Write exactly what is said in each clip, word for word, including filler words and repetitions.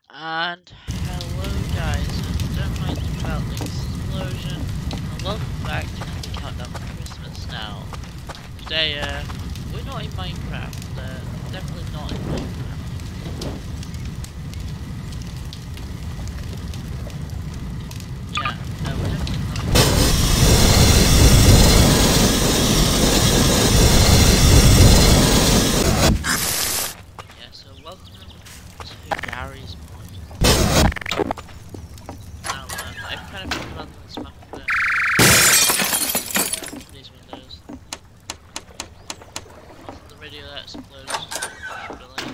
And hello guys, and don't mind about the explosion, and welcome back to the Countdown to Christmas now. Today, uh, we're not in Minecraft, uh, definitely not in Minecraft. Yeah, no, we're definitely not in Minecraft. Yeah, so welcome to Gary's Mod. Now, uh, I've kind of been on this map a bit. These windows. Also the radio that explodes, really.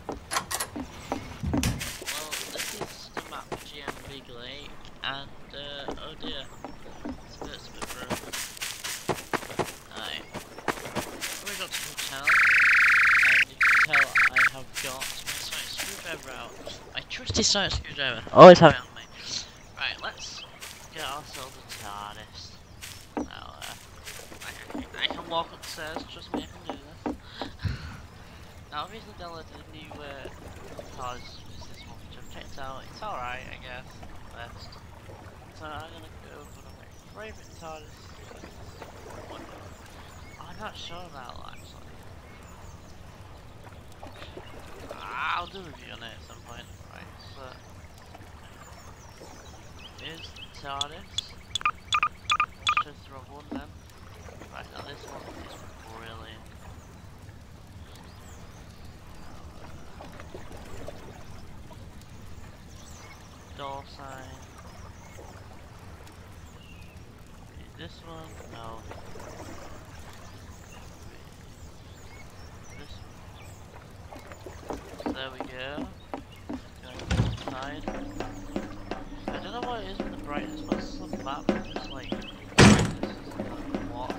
Well, this is the map G M Big Lake, and uh, oh dear, this bit's a bit broken. Aye. We got to the hotel, and you can tell I have got my sonic screwdriver out. My trusty sonic screwdriver, always have it on me. Right, let's get ourselves a TARDIS. Now, uh, I, I, I can walk upstairs, trust me, I can do this. Now, I've recently downloaded a new uh, TARDIS. I've checked out, it's alright I guess, at best. So I'm gonna go for my favourite TARDIS. I'm not sure about that actually. I'll do a review on it at some point, right, so here's the TARDIS. Let's just throw one then. Right, now this one is brilliant. Door sign. This one, no. This one. There we go. Going inside. I don't know what it is with the brightness, but some map is just like brightness is like what?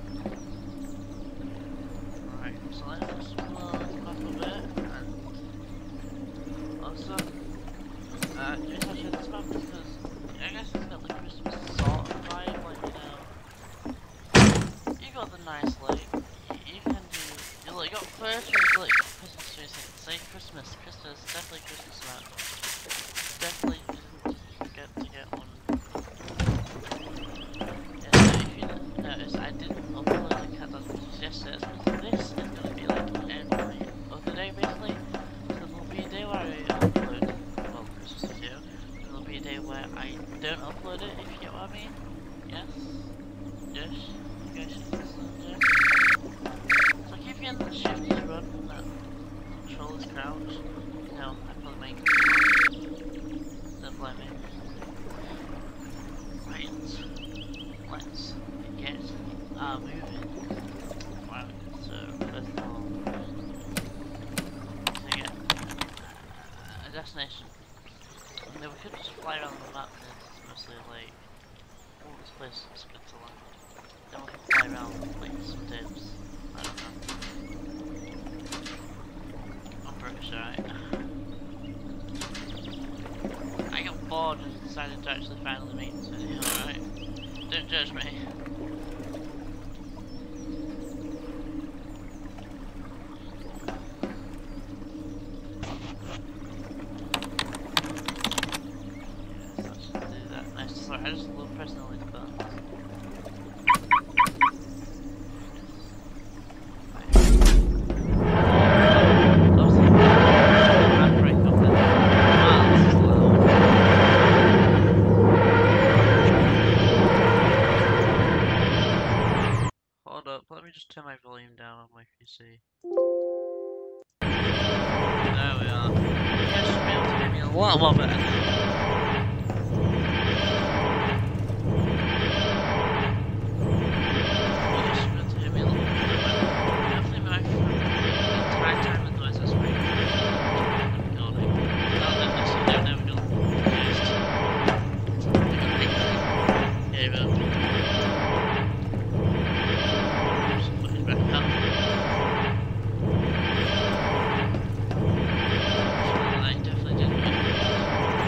Right, so let's just close this map a bit and also uh just to show this map because I guess it's got the Christmas sort of vibe, like you know. You got the nice lake, you, you can do you like got first or like Christmas trees, say Christmas, Christmas, definitely Christmas map. Definitely just forget to get one. Yeah, so if you notice I didn't upload the Countdown to Christmas yesterday, because this is gonna be like every other day basically. So there'll be a day where I upload well Christmas video, and there'll be a day where I don't upload it, if you get what I mean. Yes? Yes? You guys should listen, yes? So keep getting the shift to run and that control is crouch. No, I probably make it. Don't blame me. Right, let's get uh, moving. Right, so first of all, to get a destination. You know, we could just fly around the map and it's mostly like, oh, this place looks good to land. Then we can fly around like some dips. I don't know. I'm British, alright. I got bored and decided to actually finally make this video, alright? Don't judge me. Yes, I should do that. Nice to start. I just love pressing all these buttons. Let me just turn my volume down on my P C. There we are. You guys should be able to hear me a lot more better now. You guys should be able to hear me a lot more better. Hopefully my microphone the entire time the noise is right the recording. Not that this is never never gonna be Gave up. I definitely didn't.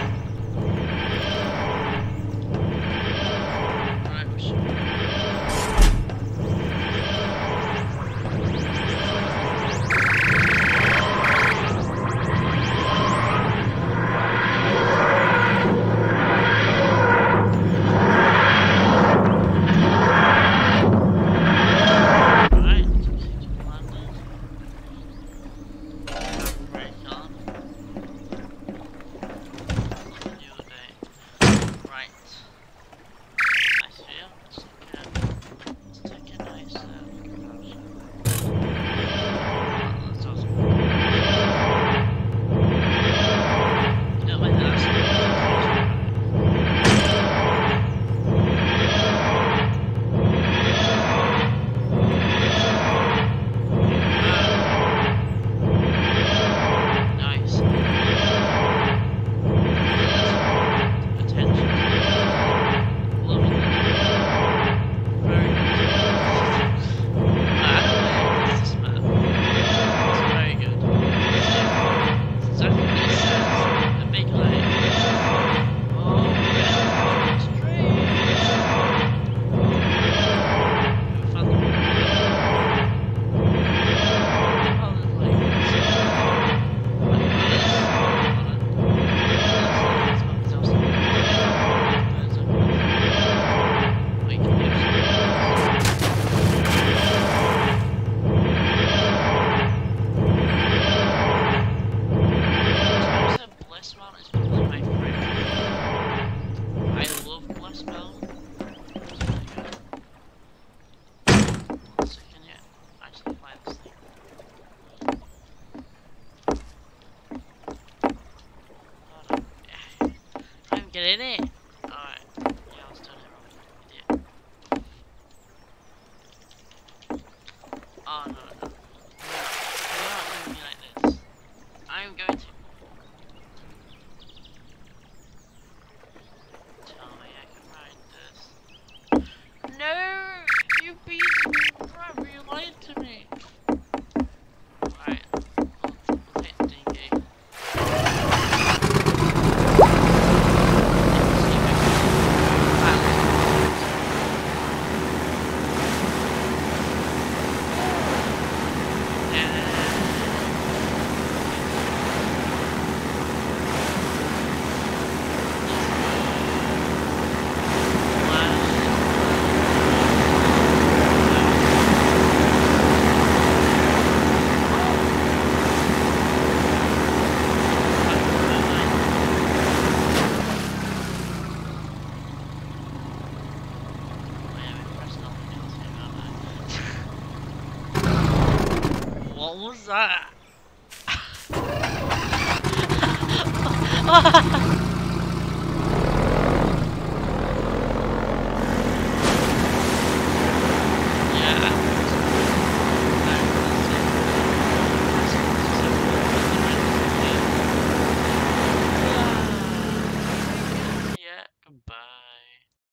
Get in it! Alright. Yeah, I was turning it wrong. Idiot. Oh, no, no, no. You are not doing me like this. I'm going to... Tell me I can ride this. No! You beat me! Brother, you lied to me! Right. We'll, we'll take the dinghy. What was that?